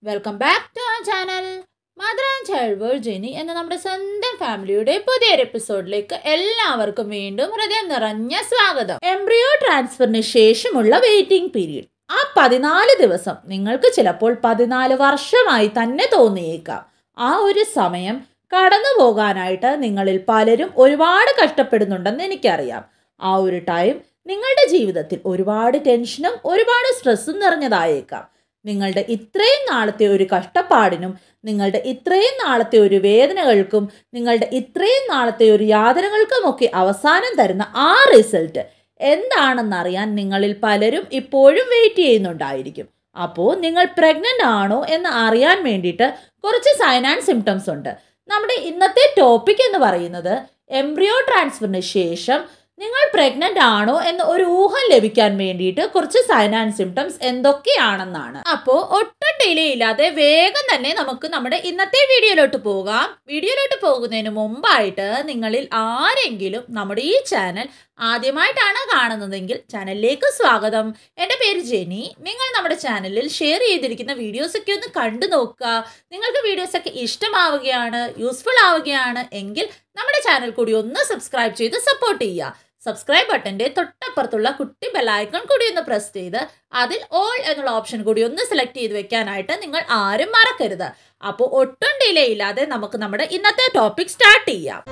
Welcome back to our channel motherandchildworldjeny എന്ന നമ്മുടെ സ്വന്തം ഫാമിലിയുടെ പുതിയൊരു എപ്പിസോഡിലേക്ക് എല്ലാവർക്കും വീണ്ടും ഹൃദയം നിറഞ്ഞ സ്വാഗതം. എംബ്രിയോ ട്രാൻസ്ഫറിന് ശേഷമുള്ള വെയിറ്റിംഗ് പീരീഡ്, ആ 14 ദിവസം നിങ്ങൾക്ക് ചിലപ്പോൾ 14 വർഷമായി തന്നെ തോന്നിയേക്കാം. ആ ഒരു സമയം കടന്നു പോകാനായിട്ട് നിങ്ങളിൽ പലരും ഒരുപാട് കഷ്ടപ്പെടുന്നുണ്ടെന്ന് എനിക്കറിയാം. ആ ഒരു ടൈം നിങ്ങളുടെ ജീവിതത്തിൽ ഒരുപാട് ടെൻഷനും ഒരുപാട് സ്ട്രെസ്സും നിറഞ്ഞതായേക്കാം. നിങ്ങളുടെ ഇത്രയും നാളത്തെ ഒരു കഷ്ടപ്പാടിനും നിങ്ങളുടെ ഇത്രയും നാളത്തെ ഒരു വേദനകൾക്കും നിങ്ങളുടെ ഇത്രയും നാളത്തെ ഒരു യാതനകൾക്കുമൊക്കെ അവസാനം തരുന്ന ആ റിസൾട്ട് എന്താണെന്നറിയാൻ നിങ്ങളിൽ പലരും ഇപ്പോഴും വെയിറ്റ് ചെയ്യുന്നുണ്ടായിരിക്കും. അപ്പോൾ നിങ്ങൾ പ്രഗ്നൻ്റ് ആണോ എന്ന് അറിയാൻ വേണ്ടിയിട്ട് കുറച്ച് സൈൻ ആൻഡ് സിംറ്റംസ് ഉണ്ട്. നമ്മുടെ ഇന്നത്തെ ടോപ്പിക് എന്ന് പറയുന്നത് എംബ്രിയോ ട്രാൻസ്ഫറിന് ശേഷം നിങ്ങൾ പ്രഗ്നൻ്റ് ആണോ എന്ന് ഒരു ഊഹം ലഭിക്കാൻ വേണ്ടിയിട്ട് കുറച്ച് സൈൻ ആൻഡ് സിംറ്റംസ് എന്തൊക്കെയാണെന്നാണ്. അപ്പോൾ ഒട്ടും ഡിലേ ഇല്ലാതെ വേഗം തന്നെ നമുക്ക് നമ്മുടെ ഇന്നത്തെ വീഡിയോയിലോട്ട് പോകാം. വീഡിയോയിലോട്ട് പോകുന്നതിന് മുമ്പായിട്ട് നിങ്ങളിൽ ആരെങ്കിലും നമ്മുടെ ഈ ചാനൽ ആദ്യമായിട്ടാണ് കാണുന്നതെങ്കിൽ ചാനലിലേക്ക് സ്വാഗതം. എൻ്റെ പേര് ജെനി. നിങ്ങൾ നമ്മുടെ ചാനലിൽ ഷെയർ ചെയ്തിരിക്കുന്ന വീഡിയോസൊക്കെ ഒന്ന് കണ്ടു നോക്കുക. നിങ്ങൾക്ക് വീഡിയോസൊക്കെ ഇഷ്ടമാവുകയാണ്, യൂസ്ഫുൾ ആവുകയാണ് എങ്കിൽ നമ്മുടെ ചാനൽ കൂടി ഒന്ന് സബ്സ്ക്രൈബ് ചെയ്ത് സപ്പോർട്ട് ചെയ്യുക. സബ്സ്ക്രൈബ് ബട്ടൻ്റെ തൊട്ടപ്പുറത്തുള്ള കുട്ടി ബെല്ലൈക്കൺ കൂടി ഒന്ന് പ്രസ് ചെയ്ത് അതിൽ ഓൾ എന്നുള്ള ഓപ്ഷൻ കൂടി ഒന്ന് സെലക്ട് ചെയ്ത് വെക്കാനായിട്ട് നിങ്ങൾ ആരും മറക്കരുത്. അപ്പോൾ ഒട്ടും ഡിലേ ഇല്ലാതെ നമുക്ക് നമ്മുടെ ഇന്നത്തെ ടോപ്പിക് സ്റ്റാർട്ട് ചെയ്യാം.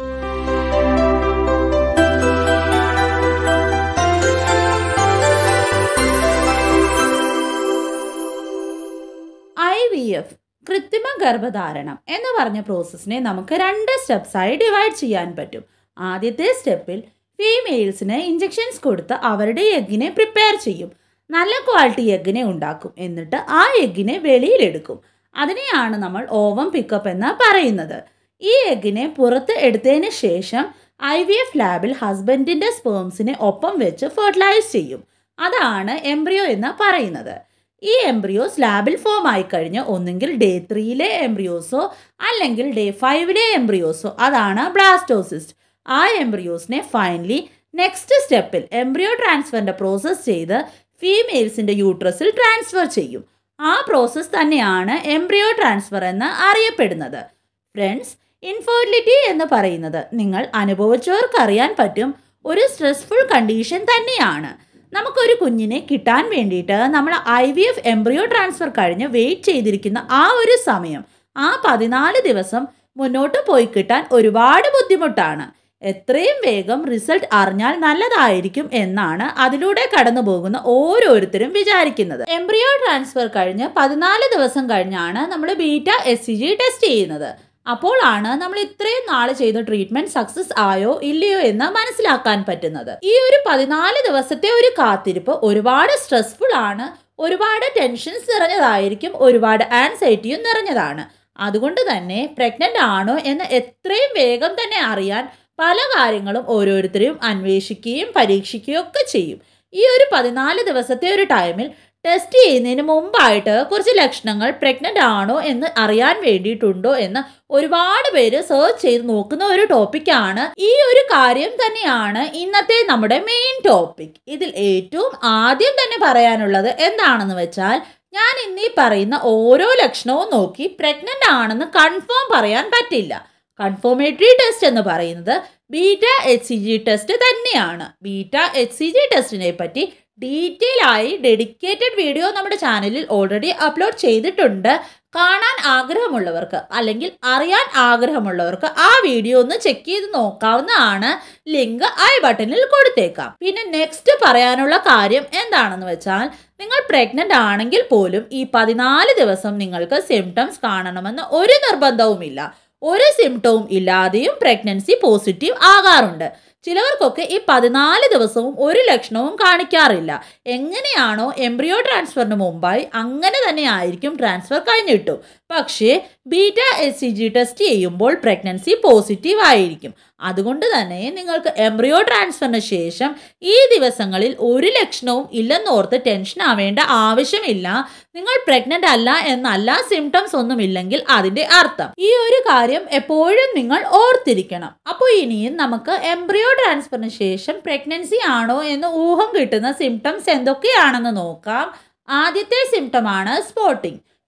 IVF, കൃത്രിമ ഗർഭധാരണം എന്ന് പറഞ്ഞ പ്രോസസ്സിനെ നമുക്ക് 2 സ്റ്റെപ്സായി ഡിവൈഡ് ചെയ്യാൻ പറ്റും. ആദ്യത്തെ സ്റ്റെപ്പിൽ ഫീമെയിൽസിന് ഇഞ്ചെക്ഷൻസ് കൊടുത്ത് അവരുടെ എഗ്ഗിനെ പ്രിപ്പയർ ചെയ്യും. നല്ല ക്വാളിറ്റി എഗ്ഗിനെ ഉണ്ടാക്കും. എന്നിട്ട് ആ എഗ്ഗിനെ വെളിയിലെടുക്കും. അതിനെയാണ് നമ്മൾ ഓവം പിക്കപ്പ് എന്ന് പറയുന്നത്. ഈ എഗ്ഗിനെ പുറത്ത് എടുത്തതിന് ശേഷം IVF ലാബിൽ ഹസ്ബൻഡിൻ്റെ സ്പേംസിനെ ഒപ്പം വെച്ച് ഫെർട്ടിലൈസ് ചെയ്യും. അതാണ് എംബ്രിയോ എന്ന് പറയുന്നത്. ഈ എംബ്രിയോസ് ലാബിൽ ഫോം ആയിക്കഴിഞ്ഞ് ഒന്നുകിൽ ഡേ 3-ലെ എംബ്രിയോസോ അല്ലെങ്കിൽ ഡേ 5-ലെ എംബ്രിയോസോ, അതാണ് ബ്ലാസ്റ്റോസിസ്റ്റ്. ആ എംബ്രിയോസിനെ ഫൈനലി നെക്സ്റ്റ് സ്റ്റെപ്പിൽ എംബ്രിയോ ട്രാൻസ്ഫറിൻ്റെ പ്രോസസ്സ് ചെയ്ത് ഫീമെയിൽസിൻ്റെ യൂട്രസിൽ ട്രാൻസ്ഫർ ചെയ്യും. ആ പ്രോസസ്സ് തന്നെയാണ് എംബ്രിയോ ട്രാൻസ്ഫർ എന്ന് അറിയപ്പെടുന്നത്. ഫ്രണ്ട്സ്, ഇൻഫെർട്ടിലിറ്റി എന്ന് പറയുന്നത് നിങ്ങൾ അനുഭവിച്ചവർക്കറിയാൻ പറ്റും ഒരു സ്ട്രെസ്ഫുൾ കണ്ടീഷൻ തന്നെയാണ്. നമുക്കൊരു കുഞ്ഞിനെ കിട്ടാൻ വേണ്ടിയിട്ട് നമ്മൾ IVF എംബ്രിയോ ട്രാൻസ്ഫർ കഴിഞ്ഞ് വെയിറ്റ് ചെയ്തിരിക്കുന്ന ആ ഒരു സമയം, ആ 14 ദിവസം മുന്നോട്ട് പോയി കിട്ടാൻ ഒരുപാട് ബുദ്ധിമുട്ടാണ്. എത്രയും വേഗം റിസൾട്ട് അറിഞ്ഞാൽ നല്ലതായിരിക്കും എന്നാണ് അതിലൂടെ കടന്നു പോകുന്ന ഓരോരുത്തരും വിചാരിക്കുന്നത്. എംബ്രിയോ ട്രാൻസ്ഫർ കഴിഞ്ഞ് 14 ദിവസം കഴിഞ്ഞാണ് നമ്മൾ ബീറ്റ HCG ടെസ്റ്റ് ചെയ്യുന്നത്. അപ്പോഴാണ് നമ്മൾ ഇത്രയും നാൾ ചെയ്ത ട്രീറ്റ്മെന്റ് സക്സസ് ആയോ ഇല്ലയോ എന്ന് മനസ്സിലാക്കാൻ പറ്റുന്നത്. ഈ ഒരു 14 ദിവസത്തെ ഒരു കാത്തിരിപ്പ് ഒരുപാട് സ്ട്രെസ്ഫുൾ ആണ്, ഒരുപാട് ടെൻഷൻസ് നിറഞ്ഞതായിരിക്കും, ഒരുപാട് ആൻസൈറ്റിയും നിറഞ്ഞതാണ്. അതുകൊണ്ട് തന്നെ പ്രഗ്നൻ്റ് ആണോ എന്ന് എത്രയും വേഗം തന്നെ അറിയാൻ പല കാര്യങ്ങളും ഓരോരുത്തരെയും അന്വേഷിക്കുകയും പരീക്ഷിക്കുകയും ഒക്കെ ചെയ്യും. ഈ ഒരു 14 ദിവസത്തെ ഒരു ടൈമിൽ ടെസ്റ്റ് ചെയ്യുന്നതിന് മുമ്പായിട്ട് കുറച്ച് ലക്ഷണങ്ങൾ പ്രഗ്നൻ്റ് ആണോ എന്ന് അറിയാൻ വേണ്ടിയിട്ടുണ്ടോ എന്ന് ഒരുപാട് പേര് സെർച്ച് ചെയ്ത് നോക്കുന്ന ഒരു ടോപ്പിക്കാണ്. ഈ ഒരു കാര്യം തന്നെയാണ് ഇന്നത്തെ നമ്മുടെ മെയിൻ ടോപ്പിക്. ഇതിൽ ഏറ്റവും ആദ്യം തന്നെ പറയാനുള്ളത് എന്താണെന്ന് വെച്ചാൽ, ഞാൻ ഇന്നീ പറയുന്ന ഓരോ ലക്ഷണവും നോക്കി പ്രഗ്നൻ്റ് ആണെന്ന് കൺഫേം പറയാൻ പറ്റില്ല. കൺഫോമേറ്ററി ടെസ്റ്റ് എന്ന് പറയുന്നത് ബീറ്റ HCG ടെസ്റ്റ് തന്നെയാണ്. ബീറ്റ HCG ടെസ്റ്റിനെ പറ്റി ഡീറ്റെയിൽ ആയി ഡെഡിക്കേറ്റഡ് വീഡിയോ നമ്മുടെ ചാനലിൽ ഓൾറെഡി അപ്ലോഡ് ചെയ്തിട്ടുണ്ട്. കാണാൻ ആഗ്രഹമുള്ളവർക്ക് അല്ലെങ്കിൽ അറിയാൻ ആഗ്രഹമുള്ളവർക്ക് ആ വീഡിയോ ഒന്ന് ചെക്ക് ചെയ്ത് നോക്കാവുന്നതാണ്. ലിങ്ക് ഐ ബട്ടണിൽ കൊടുത്തേക്കാം. പിന്നെ നെക്സ്റ്റ് പറയാനുള്ള കാര്യം എന്താണെന്ന് വെച്ചാൽ, നിങ്ങൾ പ്രഗ്നൻ്റ് ആണെങ്കിൽ പോലും ഈ 14 ദിവസം നിങ്ങൾക്ക് സിംറ്റംസ് കാണണമെന്ന് ഒരു നിർബന്ധവുമില്ല. ഒരു സിംറ്റവും ഇല്ലാതെയും പ്രഗ്നൻസി പോസിറ്റീവ് ആകാറുണ്ട്. ചിലവർക്കൊക്കെ ഈ 14 ദിവസവും ഒരു ലക്ഷണവും കാണിക്കാറില്ല. എങ്ങനെയാണോ എംബ്രിയോ ട്രാൻസ്ഫറിന് മുമ്പായി അങ്ങനെ തന്നെ ആയിരിക്കും ട്രാൻസ്ഫർ കഴിഞ്ഞിട്ടും. പക്ഷേ ബീറ്റ HCG ടെസ്റ്റ് ചെയ്യുമ്പോൾ പ്രഗ്നൻസി പോസിറ്റീവ് ആയിരിക്കും. അതുകൊണ്ട് തന്നെ നിങ്ങൾക്ക് എംബ്രിയോ ട്രാൻസ്ഫറിന് ശേഷം ഈ ദിവസങ്ങളിൽ ഒരു ലക്ഷണവും ഇല്ലെന്നോർത്ത് ടെൻഷൻ ആവേണ്ട ആവശ്യമില്ല. നിങ്ങൾ പ്രഗ്നൻ്റ് അല്ല എന്നല്ല സിംറ്റംസ് ഒന്നുമില്ലെങ്കിൽ അതിൻ്റെ അർത്ഥം. ഈ ഒരു കാര്യം എപ്പോഴും നിങ്ങൾ ഓർത്തിരിക്കണം. അപ്പോൾ ഇനിയും നമുക്ക് എംബ്രിയോ ട്രാൻസ്ഫറിന് ശേഷം പ്രഗ്നൻസി ആണോ എന്ന് ഊഹം കിട്ടുന്ന സിംറ്റംസ് എന്തൊക്കെയാണെന്ന് നോക്കാം. ആദ്യത്തെ സിംറ്റമാണ് സ്പോട്ടിംഗ്.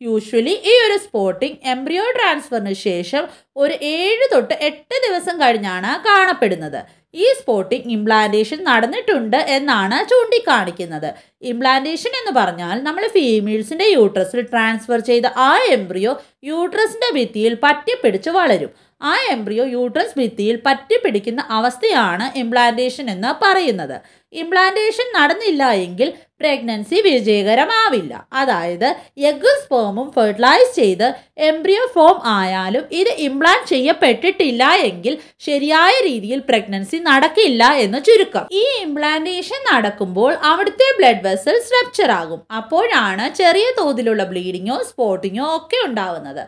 യൂഷ്വലി ഈ ഒരു സ്പോട്ടിംഗ് എംബ്രിയോ ട്രാൻസ്ഫറിന് ശേഷം ഒരു 7 തൊട്ട് 8 ദിവസം കഴിഞ്ഞാണ് കാണപ്പെടുന്നത്. ഈ സ്പോട്ടിംഗ് ഇംപ്ലാന്റേഷൻ നടന്നിട്ടുണ്ട് എന്നാണ് ചൂണ്ടിക്കാണിക്കുന്നത്. ഇംപ്ലാന്റേഷൻ എന്ന് പറഞ്ഞാൽ നമ്മൾ ഫീമെയിൽസിൻ്റെ യൂട്രസിൽ ട്രാൻസ്ഫർ ചെയ്ത ആ എംബ്രിയോ യൂട്രസിൻ്റെ ഭിത്തിയിൽ പറ്റിപ്പിടിച്ച് വളരും. ആ എംബ്രിയോ യൂട്രസ് ഭിത്തിയിൽ പറ്റിപ്പിടിക്കുന്ന അവസ്ഥയാണ് ഇംപ്ലാന്റേഷൻ എന്ന് പറയുന്നത്. ഇംപ്ലാന്റേഷൻ നടന്നില്ല എങ്കിൽ പ്രഗ്നൻസി വിജയകരമാവില്ല. അതായത് എഗ്ഗും സ്പേമും ഫെർട്ടിലൈസ് ചെയ്ത് എംബ്രിയോ ഫോം ആയാലും ഇത് ഇംപ്ലാന്റ് ചെയ്യപ്പെട്ടിട്ടില്ല എങ്കിൽ ശരിയായ രീതിയിൽ പ്രഗ്നൻസി നടക്കില്ല എന്ന് ചുരുക്കം. ഈ ഇംപ്ലാന്റേഷൻ നടക്കുമ്പോൾ അവിടുത്തെ ബ്ലഡ് വെസൽസ് റപ്ചർ ആകും. അപ്പോഴാണ് ചെറിയ തോതിലുള്ള ബ്ലീഡിങ്ങോ സ്പോട്ടിങ്ങോ ഒക്കെ ഉണ്ടാവുന്നത്.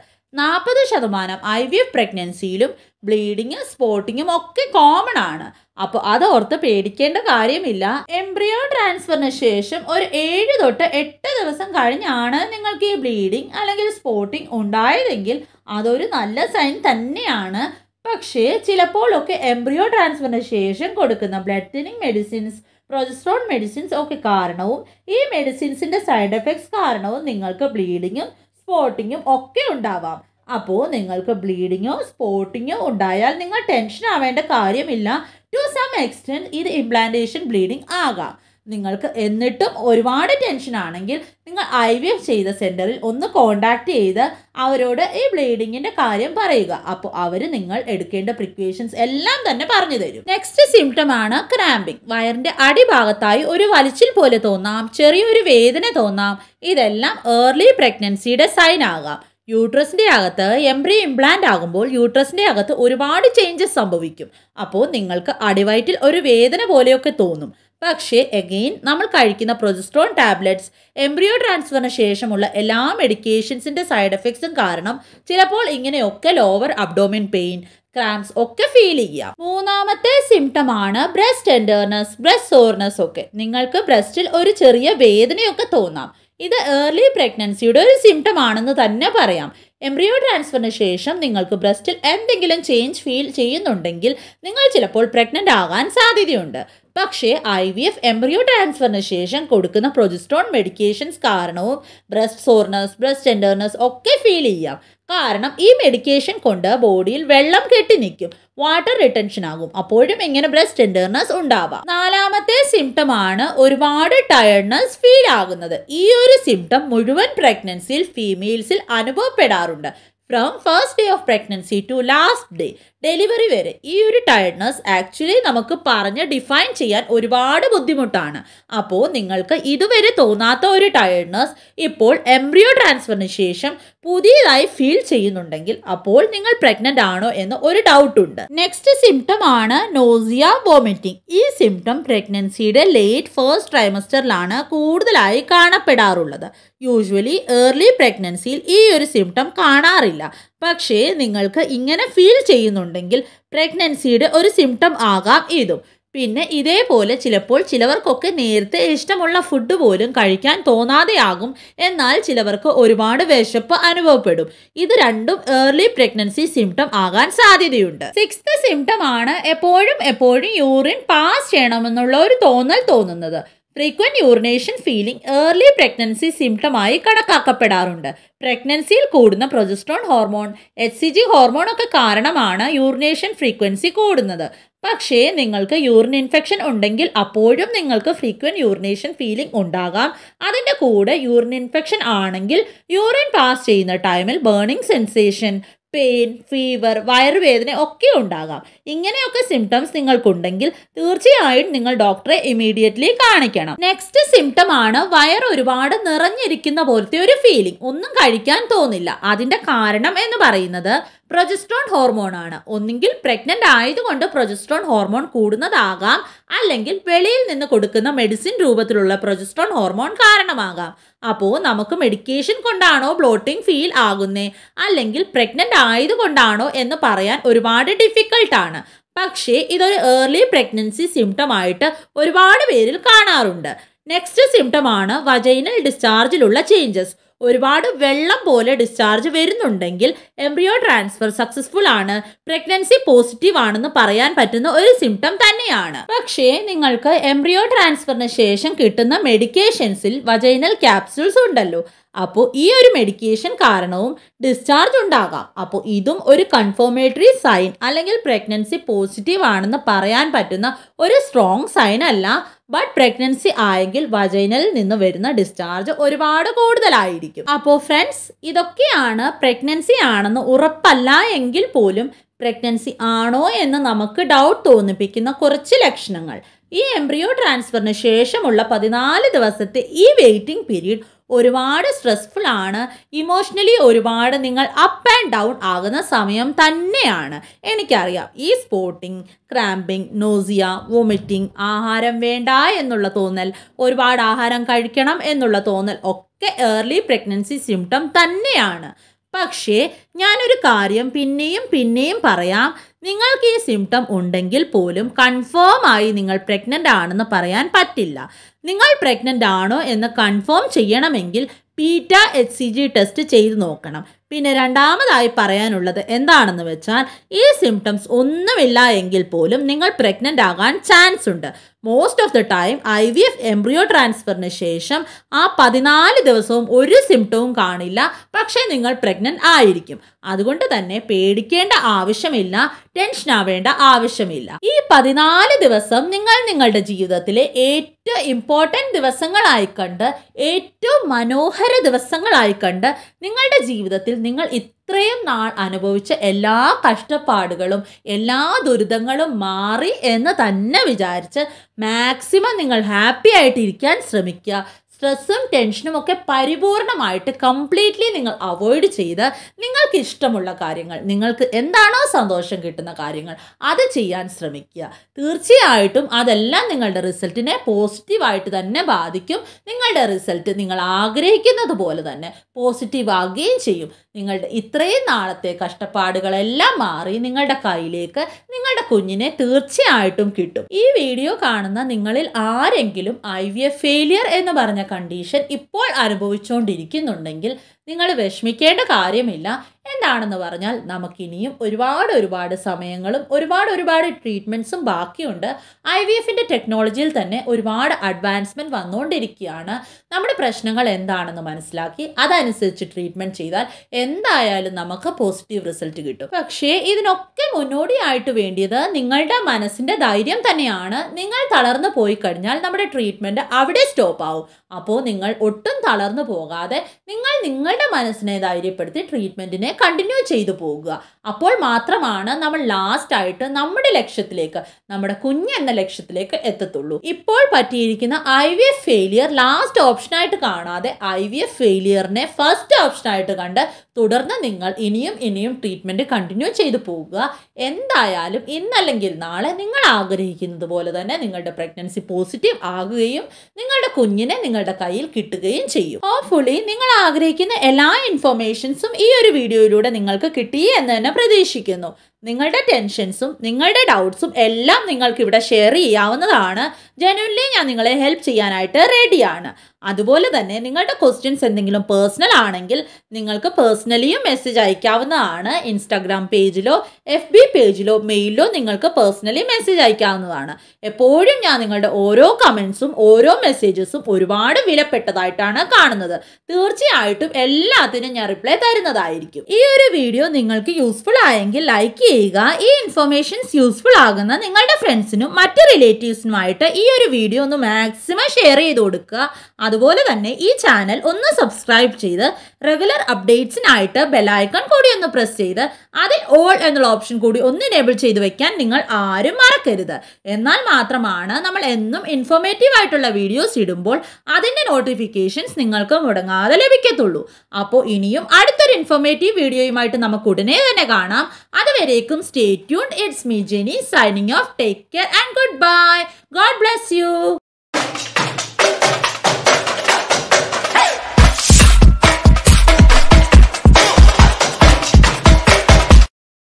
40% IVF പ്രഗ്നൻസിയിലും ബ്ലീഡിങ്ങും സ്പോട്ടിങ്ങും ഒക്കെ കോമൺ ആണ്. അപ്പോൾ അതോർത്ത് പേടിക്കേണ്ട കാര്യമില്ല. എംബ്രിയോ ട്രാൻസ്ഫറിന് ശേഷം ഒരു 7 തൊട്ട് 8 ദിവസം കഴിഞ്ഞാണ് നിങ്ങൾക്ക് ഈ ബ്ലീഡിങ് അല്ലെങ്കിൽ സ്പോട്ടിങ് ഉണ്ടായതെങ്കിൽ അതൊരു നല്ല സൈൻ തന്നെയാണ്. പക്ഷേ ചിലപ്പോഴൊക്കെ എംബ്രിയോ ട്രാൻസ്ഫറിന് ശേഷം കൊടുക്കുന്ന blood thinning medicines, progesterone medicines ഒക്കെ കാരണവും ഈ മെഡിസിൻസിൻ്റെ സൈഡ് എഫക്ട്സ് കാരണവും നിങ്ങൾക്ക് ബ്ലീഡിങ്ങും സ്പോട്ടിങ്ങും ഒക്കെ ഉണ്ടാവാം. അപ്പോൾ നിങ്ങൾക്ക് ബ്ലീഡിങ്ങോ സ്പോട്ടിങ്ങോ ഉണ്ടായാൽ നിങ്ങൾ ടെൻഷൻ ആവേണ്ട കാര്യമില്ല. ടു സം എക്സ്റ്റെൻറ്റ് ഇത് ഇംപ്ലാന്റേഷൻ ബ്ലീഡിങ് ആകാം. നിങ്ങൾക്ക് എന്നിട്ടും ഒരുപാട് ടെൻഷൻ ആണെങ്കിൽ നിങ്ങൾ IVF ചെയ്ത സെൻറ്ററിൽ ഒന്ന് കോൺടാക്ട് ചെയ്ത് അവരോട് ഈ ബ്ലീഡിങ്ങിൻ്റെ കാര്യം പറയുക. അപ്പോൾ അവർ നിങ്ങൾ എടുക്കേണ്ട പ്രിക്കോഷൻസ് എല്ലാം തന്നെ പറഞ്ഞു തരും. നെക്സ്റ്റ് സിംറ്റം ആണ് ക്രാമ്പിംഗ്. വയറിൻ്റെ അടിഭാഗത്തായി ഒരു വലിച്ചിൽ പോലെ തോന്നാം, ചെറിയൊരു വേദന തോന്നാം. ഇതെല്ലാം ഏർലി പ്രഗ്നൻസിയുടെ സൈൻ ആകാം. യൂട്രസിൻ്റെ അകത്ത് എംബ്രിയോ ഇംപ്ലാന്റ് ആകുമ്പോൾ യൂട്രസിൻ്റെ അകത്ത് ഒരുപാട് ചേഞ്ചസ് സംഭവിക്കും. അപ്പോൾ നിങ്ങൾക്ക് അടിവയറ്റിൽ ഒരു വേദന പോലെയൊക്കെ തോന്നും. പക്ഷേ എഗെയിൻ നമ്മൾ കഴിക്കുന്ന പ്രൊജസ്ട്രോൺ ടാബ്ലറ്റ്സ്, എംബ്രിയോ ട്രാൻസ്ഫറിന് ശേഷമുള്ള എല്ലാ മെഡിക്കേഷൻസിൻ്റെ സൈഡ് എഫക്ട്സും കാരണം ചിലപ്പോൾ ഇങ്ങനെയൊക്കെ ലോവർ അബ്ഡോമിൻ പെയിൻ, ക്രാംസ് ഒക്കെ ഫീൽ ചെയ്യാം. മൂന്നാമത്തെ സിംറ്റം ആണ് ബ്രസ്റ്റ് ടെൻഡർനെസ്, ബ്രസ്റ്റ് സോർനെസ് ഒക്കെ. നിങ്ങൾക്ക് ബ്രസ്റ്റിൽ ഒരു ചെറിയ വേദനയൊക്കെ തോന്നാം. ഇത് ഏർലി പ്രഗ്നൻസിയുടെ ഒരു സിംറ്റം ആണെന്ന് തന്നെ പറയാം. എംബ്രിയോ ട്രാൻസ്ഫറിന് ശേഷം നിങ്ങൾക്ക് ബ്രസ്റ്റിൽ എന്തെങ്കിലും ചേഞ്ച് ഫീൽ ചെയ്യുന്നുണ്ടെങ്കിൽ നിങ്ങൾ ചിലപ്പോൾ പ്രഗ്നൻ്റ് ആകാൻ സാധ്യതയുണ്ട്. പക്ഷേ IVF എംബ്രിയോ ട്രാൻസ്ഫറിന് ശേഷം കൊടുക്കുന്ന പ്രൊജസ്ട്രോൺ മെഡിക്കേഷൻസ് കാരണവും ബ്രസ്റ്റ് സോർനെസ്, ബ്രസ്റ്റ് ടെൻഡർനെസ് ഒക്കെ ഫീൽ ചെയ്യാം. കാരണം ഈ മെഡിക്കേഷൻ കൊണ്ട് ബോഡിയിൽ വെള്ളം കെട്ടി നിൽക്കും, വാട്ടർ റിട്ടൻഷൻ ആകും. അപ്പോഴും ഇങ്ങനെ ബ്രസ്റ്റ് ടെൻഡർനെസ് ഉണ്ടാവാം. നാലാമത്തെ സിംറ്റം ആണ് ഒരുപാട് ടയർഡ്നെസ് ഫീൽ ആകുന്നത്. ഈ ഒരു സിംറ്റം മുഴുവൻ പ്രഗ്നൻസിയിൽ ഫീമെയിൽസിൽ അനുഭവപ്പെടാറുണ്ട്. From first day of pregnancy to last day, delivery വരെ ഈ ഒരു ടയർഡ്നെസ് ആക്ച്വലി നമുക്ക് പറഞ്ഞ് ഡിഫൈൻ ചെയ്യാൻ ഒരുപാട് ബുദ്ധിമുട്ടാണ്. അപ്പോൾ നിങ്ങൾക്ക് ഇതുവരെ തോന്നാത്ത ഒരു ടയർഡ്നെസ് ഇപ്പോൾ എംബ്രിയോ ട്രാൻസ്ഫറിന് ശേഷം പുതിയതായി ഫീൽ ചെയ്യുന്നുണ്ടെങ്കിൽ അപ്പോൾ നിങ്ങൾ പ്രഗ്നൻ്റ് ആണോ എന്ന് ഒരു ഡൗട്ട് ഉണ്ട്. നെക്സ്റ്റ് സിംറ്റം ആണ് നോസിയ, വോമിറ്റിംഗ്. ഈ സിംറ്റം പ്രഗ്നൻസിയുടെ ലേറ്റ് ഫസ്റ്റ് ട്രൈമസ്റ്ററിലാണ് കൂടുതലായി കാണപ്പെടാറുള്ളത്. യൂഷ്വലി ഏർലി പ്രഗ്നൻസിയിൽ ഈ ഒരു സിംറ്റം കാണാറില്ല. പക്ഷേ നിങ്ങൾക്ക് ഇങ്ങനെ ഫീൽ ചെയ്യുന്നുണ്ടെങ്കിൽ പ്രഗ്നൻസിയുടെ ഒരു സിംറ്റം ആകാം ഇതും. പിന്നെ ഇതേപോലെ ചിലപ്പോൾ ചിലവർക്കൊക്കെ നേരത്തെ ഇഷ്ടമുള്ള ഫുഡ് പോലും കഴിക്കാൻ തോന്നാതെയാകും. എന്നാൽ ചിലവർക്ക് ഒരുപാട് വിശപ്പ് അനുഭവപ്പെടും. ഇത് രണ്ടും ഏർലി പ്രഗ്നൻസി സിംറ്റം ആകാൻ സാധ്യതയുണ്ട്. സിക്സ്ത് സിംറ്റം ആണ് എപ്പോഴും യൂറിൻ പാസ് ചെയ്യണമെന്നുള്ള ഒരു തോന്നുന്നത്. Frequent urination feeling early pregnancy സിംറ്റമായി കണക്കാക്കപ്പെടാറുണ്ട്. പ്രഗ്നൻസിയിൽ കൂടുന്ന പ്രൊജസ്ട്രോൺ ഹോർമോൺ, HCG ഹോർമോൺ ഒക്കെ കാരണമാണ് യൂറിനേഷൻ ഫ്രീക്വൻസി കൂടുന്നത്. പക്ഷേ നിങ്ങൾക്ക് യൂറിൻ ഇൻഫെക്ഷൻ ഉണ്ടെങ്കിൽ അപ്പോഴും നിങ്ങൾക്ക് ഫ്രീക്വന്റ് യൂറിനേഷൻ ഫീലിംഗ് ഉണ്ടാകാം. അതിൻ്റെ കൂടെ യൂറിൻ ഇൻഫെക്ഷൻ ആണെങ്കിൽ യൂറിൻ പാസ് ചെയ്യുന്ന ടൈമിൽ ബേണിംഗ് സെൻസേഷൻ, പെയിൻ, ഫീവർ, വയറുവേദന ഒക്കെ ഉണ്ടാകാം. ഇങ്ങനെയൊക്കെ സിംറ്റംസ് നിങ്ങൾക്കുണ്ടെങ്കിൽ തീർച്ചയായും നിങ്ങൾ ഡോക്ടറെ ഇമീഡിയറ്റ്ലി കാണിക്കണം. നെക്സ്റ്റ് സിംറ്റം ആണ് വയർ ഒരുപാട് നിറഞ്ഞിരിക്കുന്ന പോലത്തെ ഒരു ഫീലിംഗ്. ഒന്നും കഴിക്കാൻ തോന്നില്ല. അതിൻ്റെ കാരണം എന്ന് പറയുന്നത് പ്രൊജസ്ട്രോൺ ഹോർമോൺ ആണ്. ഒന്നുകിൽ പ്രഗ്നൻ്റ് ആയതുകൊണ്ട് പ്രൊജസ്ട്രോൺ ഹോർമോൺ കൂടുന്നതാകാം, അല്ലെങ്കിൽ വെളിയിൽ നിന്ന് കൊടുക്കുന്ന മെഡിസിൻ രൂപത്തിലുള്ള പ്രൊജസ്ട്രോൺ ഹോർമോൺ കാരണമാകാം. അപ്പോൾ നമുക്ക് മെഡിക്കേഷൻ കൊണ്ടാണോ ബ്ലോട്ടിംഗ് ഫീൽ ആകുന്നേ, അല്ലെങ്കിൽ പ്രഗ്നൻ്റ് ആയതുകൊണ്ടാണോ എന്ന് പറയാൻ ഒരുപാട് ഡിഫിക്കൽട്ടാണ്. പക്ഷേ ഇതൊരു ഏർലി പ്രഗ്നൻസി സിംറ്റം ആയിട്ട് ഒരുപാട് പേരിൽ കാണാറുണ്ട്. നെക്സ്റ്റ് സിംറ്റം ആണ് വജൈനൽ ഡിസ്ചാർജിലുള്ള ചേഞ്ചസ്. ഒരുപാട് വെള്ളം പോലെ ഡിസ്ചാർജ് വരുന്നുണ്ടെങ്കിൽ എംബ്രിയോ ട്രാൻസ്ഫർ സക്സസ്ഫുൾ ആണ്, പ്രഗ്നൻസി പോസിറ്റീവ് ആണെന്ന് പറയാൻ പറ്റുന്ന ഒരു സിംറ്റം തന്നെയാണ്. പക്ഷേ നിങ്ങൾക്ക് എംബ്രിയോ ട്രാൻസ്ഫറിന് ശേഷം കിട്ടുന്ന മെഡിക്കേഷൻസിൽ വജൈനൽ ക്യാപ്സ്യൂൾസ് ഉണ്ടല്ലോ. അപ്പോൾ ഈ ഒരു മെഡിക്കേഷൻ കാരണവും ഡിസ്ചാർജ് ഉണ്ടാകാം. അപ്പോൾ ഇതും ഒരു കൺഫോർമേറ്ററി സൈൻ അല്ലെങ്കിൽ പ്രഗ്നൻസി പോസിറ്റീവ് ആണെന്ന് പറയാൻ പറ്റുന്ന ഒരു സ്ട്രോങ് സൈൻ അല്ല. ബട്ട് പ്രഗ്നൻസി ആയെങ്കിൽ വജൈനലിൽ നിന്ന് വരുന്ന ഡിസ്ചാർജ് ഒരുപാട് കൂടുതലായിരിക്കും. അപ്പോൾ ഫ്രണ്ട്സ്, ഇതൊക്കെയാണ് പ്രഗ്നൻസി ആണെന്ന് ഉറപ്പല്ല എങ്കിൽ പോലും പ്രഗ്നൻസി ആണോ എന്ന് നമുക്ക് ഡൗട്ട് തോന്നിപ്പിക്കുന്ന കുറച്ച് ലക്ഷണങ്ങൾ. ഈ എംബ്രിയോ ട്രാൻസ്ഫറിന് ശേഷമുള്ള 14 ദിവസത്തെ ഈ വെയിറ്റിംഗ് പീരീഡ് ഒരുപാട് സ്ട്രെസ്ഫുൾ ആണ്. ഇമോഷണലി ഒരുപാട് നിങ്ങൾ അപ്പ് ആൻഡ് ഡൗൺ ആകുന്ന സമയം തന്നെയാണ്. എനിക്കറിയാം, ഈ സ്പോട്ടിങ്, ക്രാമ്പിങ്, നോസിയ, വൊമിറ്റിംഗ്, ആഹാരം വേണ്ട എന്നുള്ള തോന്നൽ, ഒരുപാട് ആഹാരം കഴിക്കണം എന്നുള്ള തോന്നൽ ഒക്കെ ഏർലി പ്രഗ്നൻസി സിംറ്റം തന്നെയാണ്. പക്ഷേ ഞാനൊരു കാര്യം പിന്നെയും പറയാം, നിങ്ങൾക്ക് ഈ സിംറ്റം ഉണ്ടെങ്കിൽ പോലും കൺഫേം ആയി നിങ്ങൾ പ്രഗ്നൻ്റ് ആണെന്ന് പറയാൻ പറ്റില്ല. നിങ്ങൾ പ്രഗ്നൻ്റ് ആണോ എന്ന് കൺഫേം ചെയ്യണമെങ്കിൽ പീറ്റ HCG ടെസ്റ്റ് ചെയ്ത് നോക്കണം. പിന്നെ രണ്ടാമതായി പറയാനുള്ളത് എന്താണെന്ന് വെച്ചാൽ, ഈ സിംറ്റംസ് ഒന്നുമില്ല എങ്കിൽ പോലും നിങ്ങൾ പ്രഗ്നൻ്റ് ആകാൻ ചാൻസ് ഉണ്ട്. Most of the time IVF embryo ട്രാൻസ്ഫറിന് ശേഷം ആ 14 ദിവസവും ഒരു സിംറ്റവും കാണില്ല, പക്ഷേ നിങ്ങൾ പ്രഗ്നൻ്റ് ആയിരിക്കും. അതുകൊണ്ട് തന്നെ പേടിക്കേണ്ട ആവശ്യമില്ല, ടെൻഷൻ ആവേണ്ട ആവശ്യമില്ല. ഈ 14 ദിവസം നിങ്ങൾ നിങ്ങളുടെ ജീവിതത്തിലെ ഏറ്റവും ഇമ്പോർട്ടൻറ്റ് ദിവസങ്ങളായി കണ്ട്, ഏറ്റവും മനോഹര ദിവസങ്ങളായി കണ്ട്, നിങ്ങളുടെ ജീവിതത്തിൽ നിങ്ങൾ ഇത്രയും നാൾ അനുഭവിച്ച എല്ലാ കഷ്ടപ്പാടുകളും എല്ലാ ദുരിതങ്ങളും മാറി എന്ന് തന്നെ വിചാരിച്ച് മാക്സിമം നിങ്ങൾ ഹാപ്പി ആയിട്ടിരിക്കാൻ ശ്രമിക്കുക. സ്ട്രെസ്സും ടെൻഷനും ഒക്കെ പരിപൂർണമായിട്ട് കംപ്ലീറ്റ്ലി നിങ്ങൾ അവോയ്ഡ് ചെയ്ത് നിങ്ങൾക്ക് ഇഷ്ടമുള്ള കാര്യങ്ങൾ, നിങ്ങൾക്ക് എന്താണോ സന്തോഷം കിട്ടുന്ന കാര്യങ്ങൾ അത് ചെയ്യാൻ ശ്രമിക്കുക. തീർച്ചയായിട്ടും അതെല്ലാം നിങ്ങളുടെ റിസൾട്ടിനെ പോസിറ്റീവായിട്ട് തന്നെ ബാധിക്കും. നിങ്ങളുടെ റിസൾട്ട് നിങ്ങൾ ആഗ്രഹിക്കുന്നത് പോലെ തന്നെ പോസിറ്റീവ് ആകുകയും ചെയ്യും. നിങ്ങളുടെ ഇത്രയും നാളത്തെ കഷ്ടപ്പാടുകളെല്ലാം മാറി നിങ്ങളുടെ കയ്യിലേക്ക് നിങ്ങളുടെ കുഞ്ഞിനെ തീർച്ചയായിട്ടും കിട്ടും. ഈ വീഡിയോ കാണുന്ന നിങ്ങളിൽ ആരെങ്കിലും IVF ഫെയിലിയർ എന്ന് പറഞ്ഞ കണ്ടീഷൻ ഇപ്പോൾ അനുഭവിച്ചുകൊണ്ടിരിക്കുന്നുണ്ടെങ്കിൽ നിങ്ങൾ വിഷമിക്കേണ്ട കാര്യമില്ല. എന്താണെന്ന് പറഞ്ഞാൽ, നമുക്കിനിയും ഒരുപാട് സമയങ്ങളും ഒരുപാട് ട്രീറ്റ്മെൻറ്റ്സും ബാക്കിയുണ്ട്. IVFൻ്റെ ടെക്നോളജിയിൽ തന്നെ ഒരുപാട് അഡ്വാൻസ്മെൻറ്റ് വന്നുകൊണ്ടിരിക്കുകയാണ്. നമ്മുടെ പ്രശ്നങ്ങൾ എന്താണെന്ന് മനസ്സിലാക്കി അതനുസരിച്ച് ട്രീറ്റ്മെൻറ്റ് ചെയ്താൽ എന്തായാലും നമുക്ക് പോസിറ്റീവ് റിസൾട്ട് കിട്ടും. പക്ഷേ ഇതിനൊക്കെ മുന്നോടിയായിട്ട് വേണ്ടിയത് നിങ്ങളുടെ മനസ്സിൻ്റെ ധൈര്യം തന്നെയാണ്. നിങ്ങൾ തളർന്നു പോയി കഴിഞ്ഞാൽ നമ്മുടെ ട്രീറ്റ്മെൻറ്റ് അവിടെ സ്റ്റോപ്പ് ആവും. അപ്പോൾ നിങ്ങൾ ഒട്ടും തളർന്നു പോകാതെ നിങ്ങളുടെ മനസ്സിനെ ധൈര്യപ്പെടുത്തി ട്രീറ്റ്മെൻറ്റിനെ കണ്ടിന്യൂ ചെയ്തു പോകുക. അപ്പോൾ മാത്രമാണ് നമ്മൾ ലാസ്റ്റ് ആയിട്ട് നമ്മുടെ ലക്ഷ്യത്തിലേക്ക്, നമ്മുടെ കുഞ്ഞെന്ന ലക്ഷ്യത്തിലേക്ക് എത്തത്തുള്ളൂ. ഇപ്പോൾ പറ്റിയിരിക്കുന്ന IVF ഫെയിലിയർ ലാസ്റ്റ് ഓപ്ഷനായിട്ട് കാണാതെ IVF ഫെയിലിയറിനെ ഫസ്റ്റ് ഓപ്ഷനായിട്ട് കണ്ട് തുടർന്ന് നിങ്ങൾ ഇനിയും ട്രീറ്റ്മെൻറ്റ് കണ്ടിന്യൂ ചെയ്തു പോകുക. എന്തായാലും ഇന്നല്ലെങ്കിൽ നാളെ നിങ്ങൾ ആഗ്രഹിക്കുന്നത് പോലെ തന്നെ നിങ്ങളുടെ പ്രഗ്നൻസി പോസിറ്റീവ് ആകുകയും നിങ്ങളുടെ കുഞ്ഞിനെ നിങ്ങളുടെ കയ്യിൽ കിട്ടുകയും ചെയ്യും. ഹോപ്പ്ഫുള്ളി നിങ്ങൾ ആഗ്രഹിക്കുന്ന എല്ലാ ഇൻഫോർമേഷൻസും ഈ ഒരു വീഡിയോയിലൂടെ നിങ്ങൾക്ക് കിട്ടി എന്ന് തന്നെ പ്രതീക്ഷിക്കുന്നു. നിങ്ങളുടെ ടെൻഷൻസും നിങ്ങളുടെ ഡൗട്ട്സും എല്ലാം നിങ്ങൾക്ക് ഇവിടെ ഷെയർ ചെയ്യാവുന്നതാണ്. ജെന്യുൻലി ഞാൻ നിങ്ങളെ ഹെൽപ്പ് ചെയ്യാനായിട്ട് റെഡിയാണ്. അതുപോലെ തന്നെ നിങ്ങളുടെ ക്വസ്റ്റ്യൻസ് എന്തെങ്കിലും പേഴ്സണൽ ആണെങ്കിൽ നിങ്ങൾക്ക് പേഴ്സണലിയും മെസ്സേജ് അയക്കാവുന്നതാണ്. ഇൻസ്റ്റാഗ്രാം പേജിലോ FB പേജിലോ മെയിലിലോ നിങ്ങൾക്ക് പേഴ്സണലി മെസ്സേജ് അയക്കാവുന്നതാണ്. എപ്പോഴും ഞാൻ നിങ്ങളുടെ ഓരോ കമൻസും ഓരോ മെസ്സേജസും ഒരുപാട് വിലപ്പെട്ടതായിട്ടാണ് കാണുന്നത്. തീർച്ചയായിട്ടും എല്ലാത്തിനും ഞാൻ റിപ്ലൈ തരുന്നതായിരിക്കും. ഈ ഒരു വീഡിയോ നിങ്ങൾക്ക് യൂസ്ഫുൾ ആയെങ്കിൽ ലൈക്ക് ചെയ്യുക. ഈ ഇൻഫർമേഷൻസ് യൂസ്ഫുൾ ആകുന്ന നിങ്ങളുടെ ഫ്രണ്ട്സിനും മറ്റ് റിലേറ്റീവ്സിനുമായിട്ട് ഈ ഒരു വീഡിയോ ഒന്ന് മാക്സിമം ഷെയർ ചെയ്ത് കൊടുക്കുക. അതുപോലെ തന്നെ ഈ ചാനൽ ഒന്ന് സബ്സ്ക്രൈബ് ചെയ്ത് റെഗുലർ അപ്ഡേറ്റ്സിനായിട്ട് ബെല്ലൈക്കൺ കൂടി ഒന്ന് പ്രസ് ചെയ്ത് അതിൽ ഓൾ എന്നുള്ള ഓപ്ഷൻ കൂടി ഒന്ന് എനേബിൾ ചെയ്ത് വെക്കാൻ നിങ്ങൾ ആരും മറക്കരുത്. എന്നാൽ മാത്രമാണ് നമ്മൾ എന്നും ഇൻഫോർമേറ്റീവ് ആയിട്ടുള്ള വീഡിയോസ് ഇടുമ്പോൾ അതിൻ്റെ നോട്ടിഫിക്കേഷൻസ് നിങ്ങൾക്ക് മുടങ്ങാതെ ലഭിക്കത്തുള്ളൂ. അപ്പോൾ ഇനിയും അടുത്തൊരു ഇൻഫോർമേറ്റീവ് വീഡിയോയുമായിട്ട് നമുക്ക് ഉടനെ തന്നെ കാണാം. അതുവരേക്കും stay tuned. It's me Jenny signing off. Take care and goodbye. God bless you.